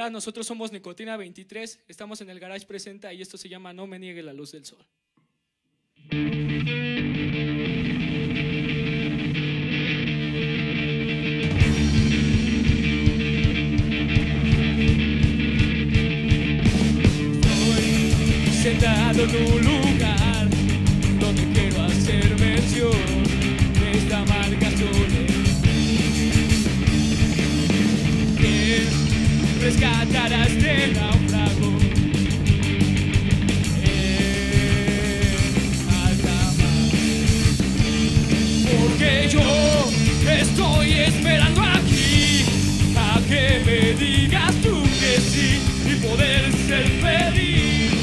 Hola, nosotros somos Nicotina 23, estamos en el Garage Presenta y esto se llama No me niegue la luz del sol. Estoy sentado en un lugar donde quiero hacer mención de esta amarga soledad. Rescatarás del náufrago en alta mar, porque yo estoy esperando aquí a que me digas tú que sí y poder ser feliz.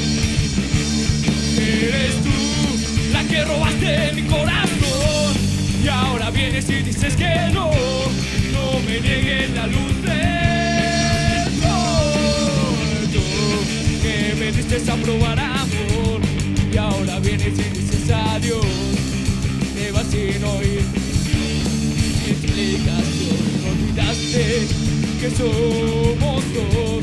Eres tú la que robaste mi corazón y ahora vienes y dices que no, no me niegues la luz a probar amor y ahora vienes y dices adiós, te vas sin oír explicación, no olvidaste que somos dos.